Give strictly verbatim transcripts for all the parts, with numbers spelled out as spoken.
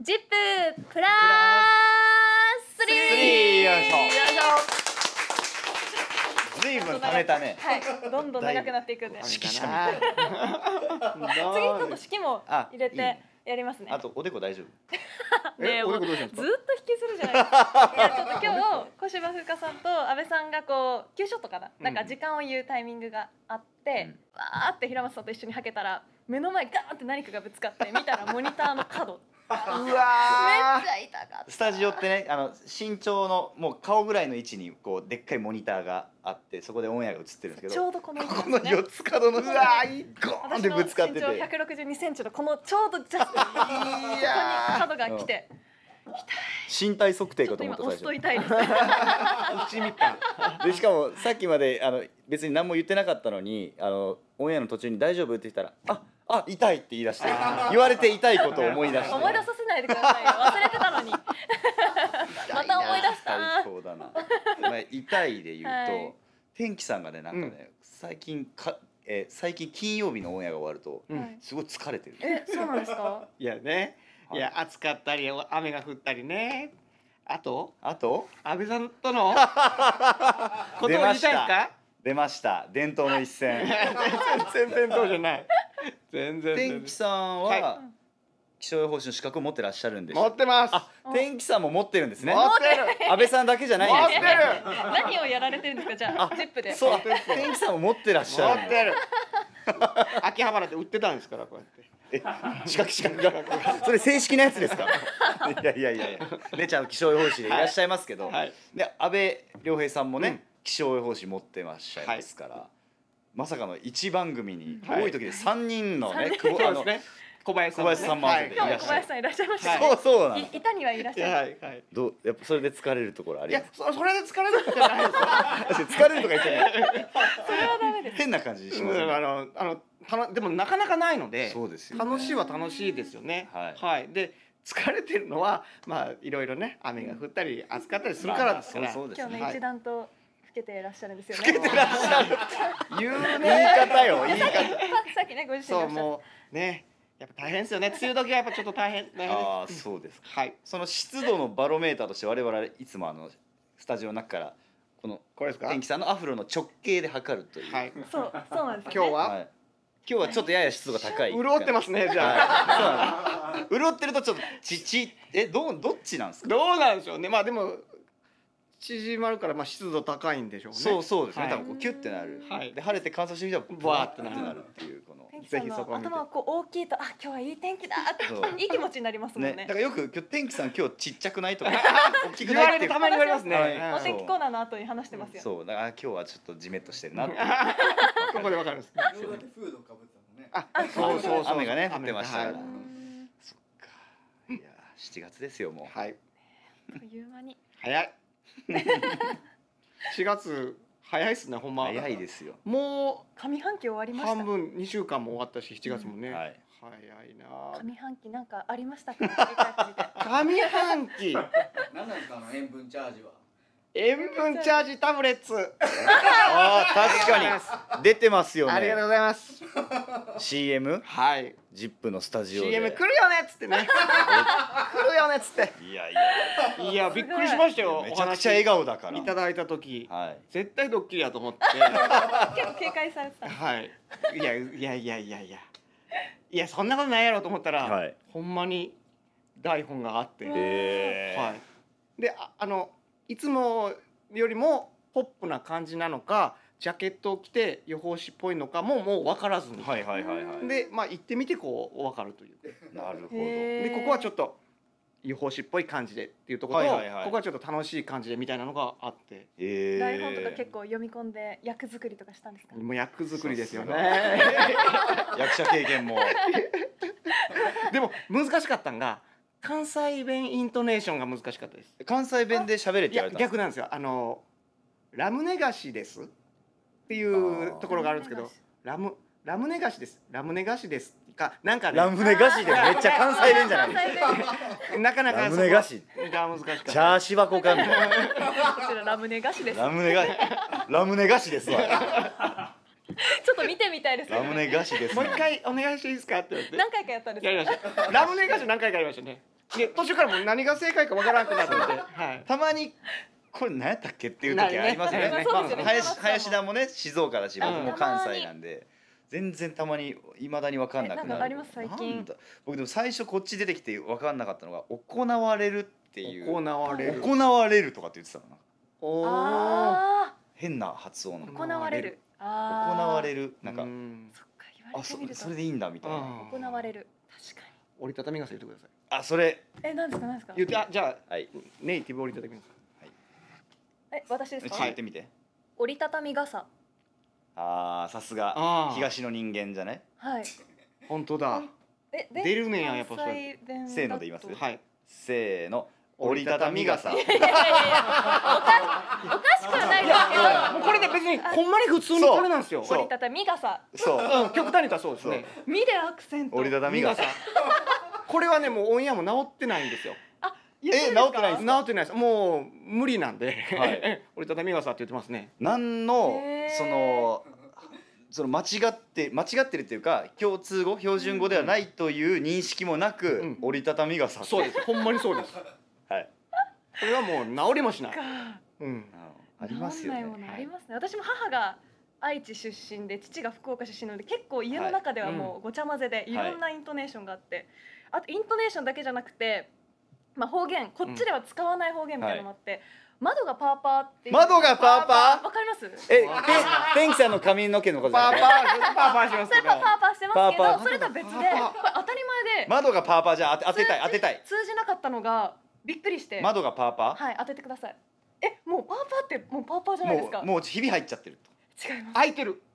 ジッププラススリー。 よいしょ。 よいしょ。 ずいぶん貯めたね。 はい、どんどん長くなっていくんで。 指揮者みたいな。 次ちょっと式も入れてやりますね。 あとおでこ大丈夫？ ねえ、もうずっと引きずるじゃないですか。いやちょっと今日小芝風花さんと阿部さんがこうキューショットかな、なんか時間を言うタイミングがあって、わーって平松さんと一緒にはけたら目の前ガーンって何かがぶつかって見たらモニターの角。うわーめっちゃ痛かった。 スタジオってね、あの身長のもう顔ぐらいの位置にこうでっかいモニターがあって、そこでオンエアが映ってるんですけど、 ちょうどこの位置ですこね。 の四つ角の下にゴーンってぶつかってて、 私の身長ひゃくろくじゅうにセンチのこのちょうどジャストここに角が来て、 身体測定かと思ったちょっと今押すと最痛いです。 内みたい初。でしかもさっきまであの別に何も言ってなかったのに、あのオンエアの途中に大丈夫って言ったら、ああ痛いって言い出して、言われて痛いことを思い出して。 思い出させないでくださいよ。忘れてたのに。また思い出した最高だな。まあ痛いで言うと、 はい、 天気さんがねなんかね、うん、最近か、えー、最近金曜日のオンエアが終わると、うん、すごい疲れてる。 え、そうなんですか？ いやね、いや暑かったり雨が降ったりね。あとあと阿部さんとのことを言いたいですか？ 出ました。伝統の一戦。 全然伝統じゃない。全然。 天気さんは、はい、気象予報士の資格を持ってらっしゃるんです。 持ってます。 あ、天気さんも持ってるんですね。 持ってる。 阿部さんだけじゃないんですね。 持ってる。 何をやられてるんですか、じゃあ。ジップで。 そう、天気さんも持ってらっしゃる。 持ってる。秋葉原で売ってたんですから、こうやって。 え、資格資格がそれ正式なやつですか？いやいやいやいや、ねちゃん気象予報士でいらっしゃいますけど、はい、で阿部亮平さんもね、うん、気象予報士持ってらっしゃいますから、はい、まさかの一番組に、はい、多い時で三人のね、 久保あのね、小林さん、 小林さんもいらっしゃる。 小林さんいらっしゃいました。 そうそうなの。 板にはいらっしゃる。 はいはい。 どうやっぱそれで疲れるところあります？ いや、それで疲れるとかじゃないですよ。 疲れるとか言っちゃない。 それはダメです。 変な感じします。 あのあのたのでもなかなかないので、 そうですよ。 楽しいは楽しいですよね。 はい。 はい。で疲れてるのはまあいろいろね、雨が降ったり暑かったりするからですから。 今日ね一段と老けていらっしゃるんですよね。 老けてらっしゃる。言うね。言い方よ。言い方。 さっきねご自身でおっしゃって。 そうもうね。やっぱ大変ですよね。梅雨時はやっぱちょっと大変。 ああ、そうですか。 はい。 その湿度のバロメーターとして我々いつもあのスタジオの中からこのこれですか？ 天気さんのアフロの直径で測るという。 はい。 そうそうなんです。 今日は今日はちょっとやや湿度が高い。 潤ってますねじゃあ。潤ってるとちょっとちちえどうどっちなんですか？ どうなんでしょうね。まあでも縮まるからまあ湿度高いんでしょうね。 そうそうですね。多分こうキュッてなる。 はい。 で晴れて乾燥してみたらバーってなるっていうこの。 ぜひそこ頭がこう大きいと、あ今日はいい天気だっていい気持ちになりますもんね。 だからよく今日天気さん今日ちっちゃくないとか大きくないってたまに言われますね。 お天気コーナーの後に話してますよ。 そうだから今日はちょっとジメッとしてるなって。 ここでわかるんです。 フードかぶってたのね。 あそうそうそう。 雨がね降ってましたから。そっか。いやしちがつですよもう。 はい。 あっという間に。 早い。しがつ。早いですね、ほんま。 早いですよ。 もう上半期終わりました。 半分にしゅうかんも終わったし、しちがつもね。はい。早いな。 上半期なんかありましたか？ 上半期。 何なんですかあの塩分チャージは。 塩分チャージタブレッツ。 ああ確かに出てますよね。 ありがとうございます。 シーエム？ はい。 ジップのスタジオで。 シーエム 来るよねっつってね。来るよねっつって。 いやいや。いやびっくりしましたよ。 めちゃくちゃ笑顔だから。 いただいた時、 はい、 絶対ドッキリやと思って。 結構警戒されてた。 はい。いやいやいやいやいや。いやそんなことないやろと思ったら、はい、ほんまに台本があって。 へー。 はい。であ、あのいつもよりもポップな感じなのか。ジャケットを着て予報士っぽいのかももう分からずに、 はいはいはいはい、 でまあ行ってみてこう分かるという。 なるほど。 でここはちょっと予報士っぽい感じでっていうところと、はいはいはい、ここはちょっと楽しい感じでみたいなのがあって、 台本とか結構読み込んで役作りとかしたんですか？ もう役作りですよね。 役者経験も。 でも難しかったんが関西弁イントネーションが難しかったです。 関西弁で喋れって言われたんですか？ 逆なんですよ。あのラムネ菓子ですっていうところがあるんですけど、ラムラムネ菓子です。ラムネ菓子ですかなんかね。 ラムネ菓子でめっちゃ関西弁じゃないですか。なかなかラムネ菓子が難しかった。 チャーシバコかみたいな。 こちらラムネ菓子です。 ラムネ菓子ラムネ菓子ですわ。 ちょっと見てみたいですね。 ラムネ菓子です、ね。 もう一回お願いしていいですかって言って。 何回かやったんですか。 やりました。ラムネ菓子何回かやりましたね。 で途中からもう何が正解かわからなくなってて、はい、 たまにこれ何やったっけっていう時ありますよね。 ねそうですよね林林田もね静岡だし僕もうん関西なんで全然たまにいまだに分かんなくなる。 えなんかあります最近なんだ僕でも最初こっち出てきて分かんなかったのが行われるっていう行われる行われるとかって言ってたのな。 おーあ変な発音。 ー行われる行あーわれるなんかうんそっか言わあそれてみるとそれでいいんだみたいな。 うん行われる確か折りたたみ傘言ってください。 あそれにえ何ですか何ですか言ってあじゃあはいネイティブ折りたたみ傘。 え私ですちょっとか言ってみて。 折りたたみ傘あーさすがあー東の人間じゃね。 はい本当だ。 え出るねんややっぱそれ関西弁だとせーので言いますはい。 せーの折りたたみ傘。 いやいやいやおかおかしくはないですけどもうこれで別にほんまに普通にこれなんですよ。 そう折りたたみ傘そううん極端に言ったらそうですね。 みでアクセント折りたたみ傘。 これはねもうオンエアも治ってないんですよ。 言ってるんですかえ治ってないんです治ってないです。もう無理なんで、 はい折りたたみ傘って言ってますね。 何のへーそのその間違って間違ってるっていうか共通語標準語ではないという認識もなく、 うん折りたたみ傘。 そうです。ほんまにそうです。 はい。 これはもう治りもしない。 かうん。 ありますよね。 治んないものありますね私も母が愛知出身で父が福岡出身なので結構家の中ではもうごちゃ混ぜでいろんなイントネーションがあって、あとイントネーションだけじゃなくて、まあ、方言こっちでは使わない方言みたいなのもあって、窓がパーパーっていう窓がパーパーわかりますえ、て天気さんの髪の毛のことじゃないパーパーパーパーしますけどそれパー。パーしてますけパーパーどそれとは別でこれ当たり前で窓がパーパーじゃあ当て当てたい当てたい。 通じなかったのがびっくりして窓がパーパはい当ててくださいえもうパーパーってもうパーパーじゃー。 ないですかもうもうひび入っちゃってると。 違います開いてる。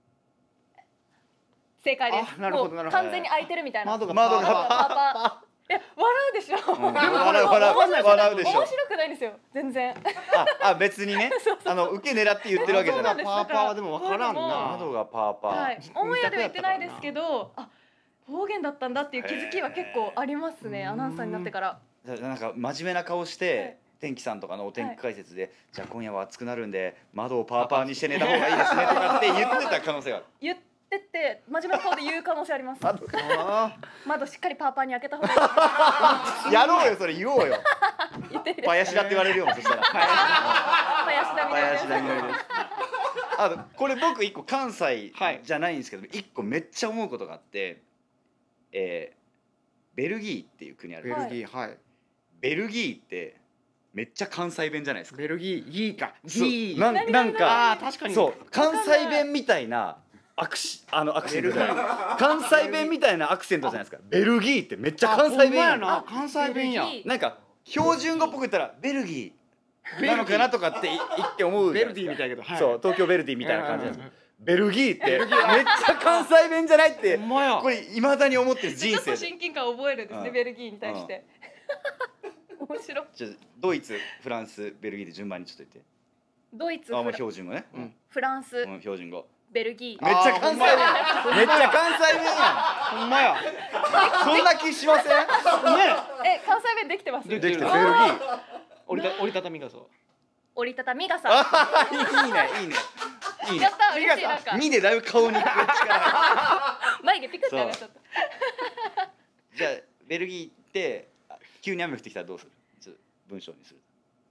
正解ですあなるほどもうなるほど完全に開いてるみたいな窓が窓が窓がパーパーえ笑うでしょ、 うんでも笑う笑う面白く笑うでしょ面白くないんですよ全然ああ別にねあの受け狙って言ってるわけじゃない。 そうなんですパーパーはでもわからんな。 窓がパーパー。 はいオンエアでは言ってないですけどあ方言だったんだっていう気づきは結構ありますねへーアナウンサーになってからなんか真面目な顔しはいて天気さんとかのお天気解説で、じゃあ今夜は暑くなるんで窓をパーパーにして寝た方がいいですねとかって言ってた可能性がある。 言ってて真面目な顔で言う可能性あります窓あ窓しっかりパーパーに開けた方がいいやろうよそれ言おうよ。 言ってみて林田って言われるよそしたら。 林田みな林田みのりです。あとこれ僕一個関西はいじゃないんですけど一個めっちゃ思うことがあって、えー、ベルギーっていう国あーるベルギーはい。 ベルギーってめっちゃ関西弁じゃないですか。 ベルギーギーかそうギー。 なん何なんかあー確かに。 そう関西弁みたいなアクシあのアクセントじゃない関西弁みたいなアクセントじゃないですか。ベルギーってめっちゃ関西弁やん。 あほんまやな関西弁や。 ベルギーなんか標準語っぽく言ったらベルギーなのかなとかってい言って思うじベルゃないですか。 ディみたいやけど。はいそう東京ベルディみたいな感じなんですうんベルギーってめっちゃ関西弁じゃないってほんまや。 これ未だに思ってる人ちょっと生で。 親近感を覚えるんですねうんベルギーに対して面白いじゃあドイツフランスベルギーで順番にちょっと言って。 ドイツあもうフラ標準語ね。 うんフランスうん標準語。 ベルギーめっちゃ関西弁。 あーめっちゃ関西弁やほんまや。 ん。そんな気しません？ ね。 え関西弁できてますでできてるベルギあーー。 折りた折りたたみ傘。 折りたたみ傘あいいねいいねいいねやった嬉しいなんかにでだいぶ顔に力が眉毛ピクって上がっちゃったじゃあベルギーってあ急に雨降ってきたらどうするちょっと文章にする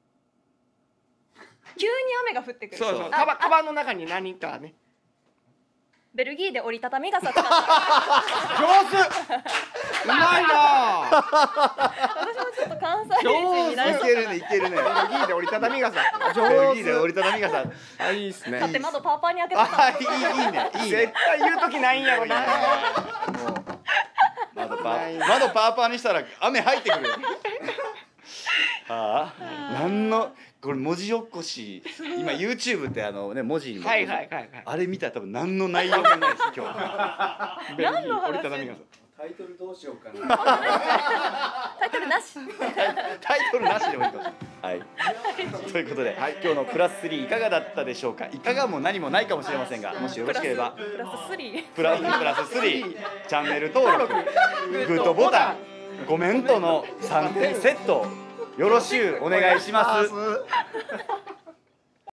急に雨が降ってくるそうそう。 あカバカバンの中に何かね。 ベルギーで折りたたみ傘使った上手。うまいな。 私もちょっと関西人になりいそうかなけるねいけるねベルギーで折りたたみ傘。 ベル上ギーで折りたたみ傘あいいっすねだって窓パーパーに開けてたあいいいいねいい絶ね対言う時ないんやろな。 もう窓パー窓パーパーにしたら雨入ってくるよああなんのこれ文字起こし今 YouTube ってあのね文字にもはいはいはいはい。 あれ見たら多分何の内容もないです今日ベルギー何の話折りたたみ傘。 タイトルどうしようかな。 タイトルなしタイトルなしでもいいかもしれない。はい。ということで、はい、今日のプラススリーいかがだったでしょうか。いかがも何もないかもしれませんが、もしよろしければプラススリープラスプラススリーチャンネル登録、グッドボタン、コメントのさんてんセットよろしゅうお願いします。